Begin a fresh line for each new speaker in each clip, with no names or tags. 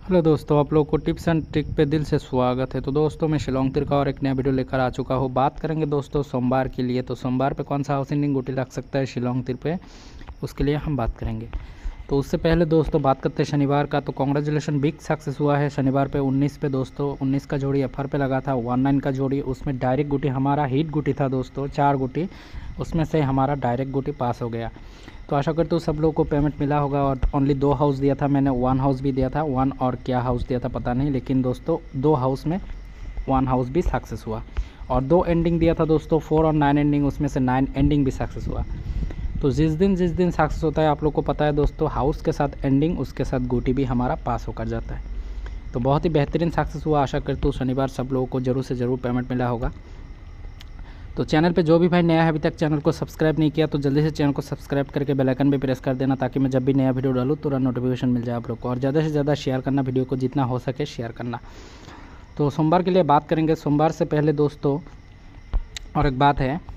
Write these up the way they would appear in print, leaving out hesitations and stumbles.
Hello दोस्तों, आप लोग को टिप्स एंड ट्रिक पे दिल से स्वागत है। तो दोस्तों, मैं शिलोंग तिर का और एक नया वीडियो लेकर आ चुका हूँ। बात करेंगे दोस्तों सोमवार के लिए। तो सोमवार पे कौन सा हाउस एंडिंग गुटी लग सकता है शिलोंग तिर पे, उसके लिए हम बात करेंगे। तो उससे पहले दोस्तों बात करते हैं शनिवार का। तो कॉन्ग्रेचुलेसन, बिग सक्सेस हुआ है शनिवार पे 19 पे दोस्तों। 19 का जोड़ी एफआर पे लगा था, 19 का जोड़ी, उसमें डायरेक्ट गुटी हमारा हिट गुटी था दोस्तों, 4 गुटी, उसमें से हमारा डायरेक्ट गुटी पास हो गया। तो आशा करता हूँ सब लोगों को पेमेंट मिला होगा। और ओनली 2 हाउस दिया था मैंने, 1 हाउस भी दिया था, 1 और क्या हाउस दिया था पता नहीं, लेकिन दोस्तों 2 हाउस में 1 हाउस भी सक्सेस हुआ। और 2 एंडिंग दिया था दोस्तों, 4 और 9 एंडिंग, उसमें से 9 एंडिंग भी सक्सेस हुआ। तो जिस दिन सक्सेस होता है आप लोग को पता है दोस्तों, हाउस के साथ एंडिंग, उसके साथ गोटी भी हमारा पास होकर जाता है। तो बहुत ही बेहतरीन सक्सेस हुआ। आशा करता हूँ शनिवार सब लोगों को ज़रूर से ज़रूर पेमेंट मिला होगा। तो चैनल पे जो भी भाई नया है, अभी तक चैनल को सब्सक्राइब नहीं किया तो जल्दी से चैनल को सब्सक्राइब करके बेल आइकन भी प्रेस कर देना, ताकि मैं जब भी नया वीडियो डालूँ तुरंत नोटिफिकेशन मिल जाए आप लोग को। और ज़्यादा से ज़्यादा शेयर करना, वीडियो को जितना हो सके शेयर करना। तो सोमवार के लिए बात करेंगे। सोमवार से पहले दोस्तों और एक बात है,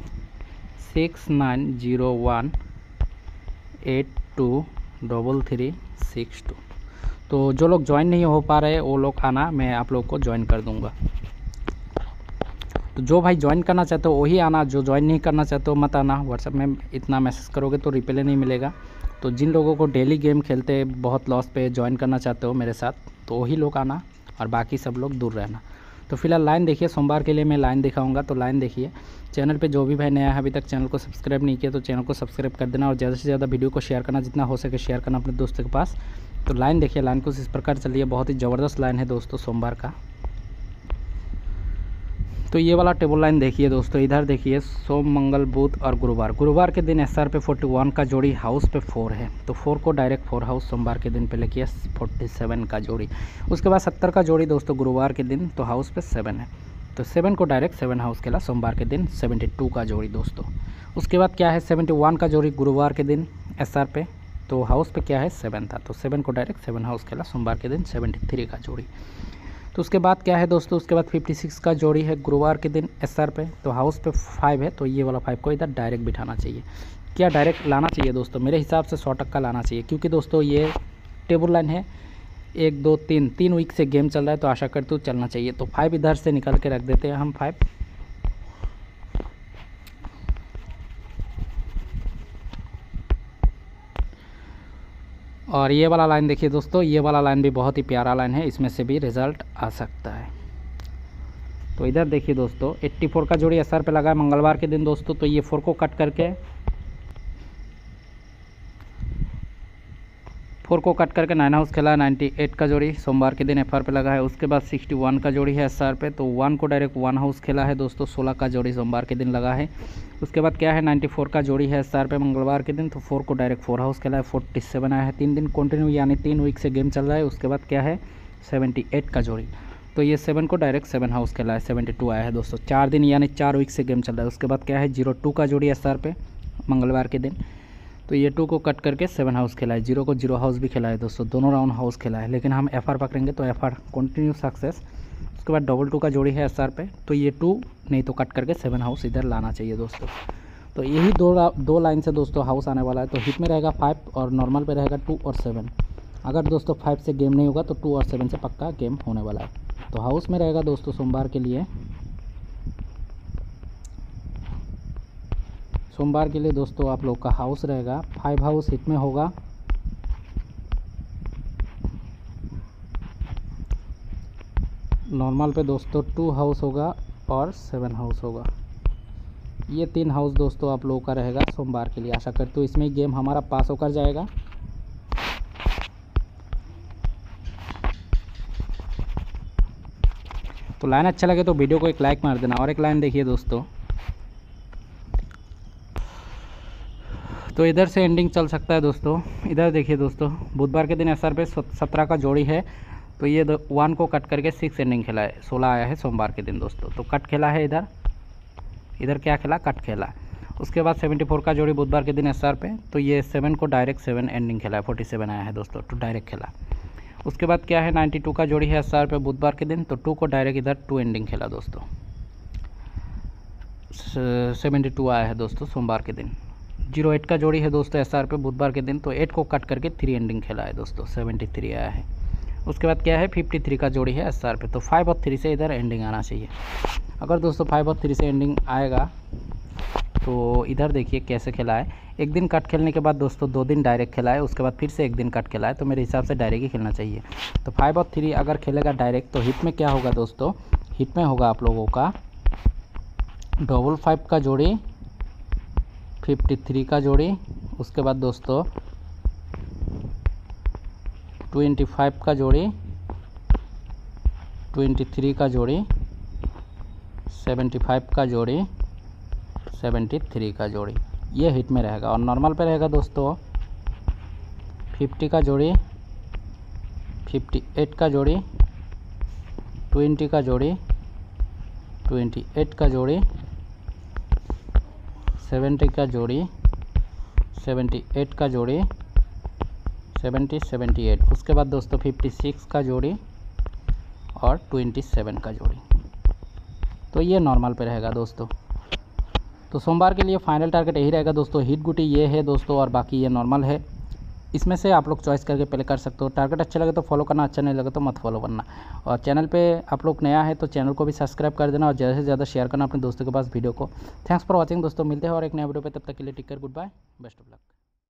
6901823362। तो जो लोग ज्वाइन नहीं हो पा रहे वो लोग आना, मैं आप लोग को ज्वाइन कर दूंगा। तो जो भाई ज्वाइन करना चाहते हो वही आना, जो ज्वाइन नहीं करना चाहते हो मत आना। व्हाट्सएप में इतना मैसेज करोगे तो रिप्लाई नहीं मिलेगा। तो जिन लोगों को डेली गेम खेलते बहुत लॉस पे ज्वाइन करना चाहते हो मेरे साथ, तो वही लोग आना और बाकी सब लोग दूर रहना। तो फिलहाल लाइन देखिए, सोमवार के लिए मैं लाइन दिखाऊंगा, तो लाइन देखिए। चैनल पे जो भी भाई नया है, अभी तक चैनल को सब्सक्राइब नहीं किया तो चैनल को सब्सक्राइब कर देना, और ज़्यादा से ज़्यादा वीडियो को शेयर करना, जितना हो सके शेयर करना अपने दोस्तों के पास। तो लाइन देखिए, लाइन कुछ इस प्रकार चलिए, बहुत ही ज़बरदस्त लाइन है दोस्तों सोमवार का। तो ये वाला टेबल लाइन देखिए दोस्तों, इधर देखिए, सोम मंगल बुध और गुरुवार। गुरुवार के दिन एसआर पे 41 का जोड़ी, हाउस पे 4 है, तो 4 को डायरेक्ट 4 हाउस सोमवार के दिन पे लेके 47 का जोड़ी। उसके बाद 70 का जोड़ी दोस्तों गुरुवार के दिन, तो हाउस पे 7 है, तो 7 को डायरेक्ट 7 हाउस खेला सोमवार के दिन। 72 का जोड़ी दोस्तों। उसके बाद क्या है, 71 का जोड़ी गुरुवार के दिन एसआर पे, तो हाउस पे क्या है 7 था, तो 7 को डायरेक्ट 7 हाउस खेला सोमवार के दिन। 73 का जोड़ी। तो उसके बाद क्या है दोस्तों, उसके बाद 56 का जोड़ी है गुरुवार के दिन एसआर पे, तो हाउस पे 5 है, तो ये वाला 5 को इधर डायरेक्ट बिठाना चाहिए। क्या डायरेक्ट लाना चाहिए दोस्तों, मेरे हिसाब से 100% लाना चाहिए, क्योंकि दोस्तों ये टेबल लाइन है, 1 2 3 वीक से गेम चल रहा है, तो आशा करते हो चलना चाहिए। तो 5 इधर से निकल के रख देते हैं हम 5। और ये वाला लाइन देखिए दोस्तों, ये वाला लाइन भी बहुत ही प्यारा लाइन है, इसमें से भी रिजल्ट आ सकता है। तो इधर देखिए दोस्तों, 84 का जोड़ी एसआर पे लगा है मंगलवार के दिन दोस्तों, तो ये 4 को कट करके 9 हाउस खेला। 98 का जोड़ी सोमवार के दिन एफआर पे लगा है। उसके बाद 61 का जोड़ी है एसआर पे, तो 1 को डायरेक्ट 1 हाउस खेला है दोस्तों। 16 का जोड़ी सोमवार के दिन लगा है। उसके बाद क्या है, 94 का जोड़ी है एसआर पे मंगलवार के दिन, तो 4 को डायरेक्ट 4 हाउस खेला है। 47 आया है, 3 दिन कंटिन्यू, यानी 3 वीक से गेम चल रहा है। उसके बाद क्या है, 78 का जोड़ी, तो ये 7 को डायरेक्ट 7 हाउस खेला है। 72 आया है दोस्तों, 4 दिन यानी 4 वीक से गेम चल रहा है। उसके बाद क्या है, 02 का जोड़ी एसआर पे मंगलवार के दिन, तो ये 2 को कट करके 7 हाउस खेला है। 0 को 0 हाउस भी खेला है दोस्तों, दोनों राउंड हाउस खेला है, लेकिन हम एफआर पकड़ेंगे तो एफआर कंटिन्यू सक्सेस। उसके बाद 22 का जोड़ी है एसआर पे, तो ये 2 नहीं तो कट करके 7 हाउस इधर लाना चाहिए दोस्तों। तो यही दो लाइन से दोस्तों हाउस आने वाला है। तो हिट में रहेगा 5 और नॉर्मल पे रहेगा 2 और 7। अगर दोस्तों 5 से गेम नहीं होगा तो 2 और 7 से पक्का गेम होने वाला है। तो हाउस में रहेगा दोस्तों सोमवार के लिए, दोस्तों आप लोग का हाउस रहेगा 5 हाउस हिट में होगा। नॉर्मल पे दोस्तों 2 हाउस होगा और 7 हाउस होगा। ये 3 हाउस दोस्तों आप लोगों का रहेगा सोमवार के लिए। आशा करते हो इसमें गेम हमारा पास होकर जाएगा। तो लाइन अच्छा लगे तो वीडियो को एक लाइक मार देना। और एक लाइन देखिए दोस्तों, तो इधर से एंडिंग चल सकता है दोस्तों। इधर देखिए दोस्तों, बुधवार के दिन एसआर पे 17 का जोड़ी है, तो ये 1 को कट करके 6 एंडिंग खेला है। 16 आया है सोमवार के दिन दोस्तों, तो कट खेला है इधर क्या खेला, कट खेला। उसके बाद 74 का जोड़ी बुधवार के दिन एसआर पे, तो ये 7 को डायरेक्ट 7 एंडिंग खेला है। 47 आया है दोस्तों, तो डायरेक्ट खेला। उसके बाद क्या है, 92 का जोड़ी है एसआर पे बुधवार के दिन, तो 2 को डायरेक्ट इधर 2 एंडिंग खेला दोस्तों। 72 आया है दोस्तों सोमवार के दिन। 08 का जोड़ी है दोस्तों एसआर पे बुधवार के दिन, तो 8 को कट करके 3 एंडिंग खेला है दोस्तों। 73 आया है। उसके बाद क्या है 53 का जोड़ी है SR पे, तो 5 और 3 से इधर एंडिंग आना चाहिए। अगर दोस्तों 5 और 3 से एंडिंग आएगा तो इधर देखिए कैसे खेला है। एक दिन कट खेलने के बाद दोस्तों 2 दिन डायरेक्ट खेला है, उसके बाद फिर से एक दिन कट खेला है, तो मेरे हिसाब से डायरेक्ट ही खेलना चाहिए। तो 5 और 3 अगर खेलेगा डायरेक्ट तो हिट में क्या होगा दोस्तों, हिट में होगा आप लोगों का 5 का जोड़ी, 53 का जोड़ी, उसके बाद दोस्तों 25 का जोड़ी, 23 का जोड़ी, 75 का जोड़ी, 73 का जोड़ी, ये हिट में रहेगा। और नॉर्मल पे रहेगा दोस्तों 50 का जोड़ी, 58 का जोड़ी, 20 का जोड़ी, 28 का जोड़ी, 70 का जोड़ी, 78 का जोड़ी, 78। उसके बाद दोस्तों 56 का जोड़ी और 27 का जोड़ी, तो ये नॉर्मल पे रहेगा दोस्तों। तो सोमवार के लिए फाइनल टारगेट यही रहेगा दोस्तों। हिट गुटी ये है दोस्तों और बाकी ये नॉर्मल है, इसमें से आप लोग चॉइस करके प्ले कर सकते हो। टारगेट अच्छे लगे तो फॉलो करना, अच्छा नहीं लगे तो मत फॉलो करना। और चैनल पे आप लोग नया है तो चैनल को भी सब्सक्राइब कर देना और ज़्यादा से ज़्यादा शेयर करना अपने दोस्तों के पास वीडियो को। थैंक्स फॉर वॉचिंग दोस्तों, मिलते हैं और एक नया वीडियो पे, तब तक के लिए take care, good bye, best of luck.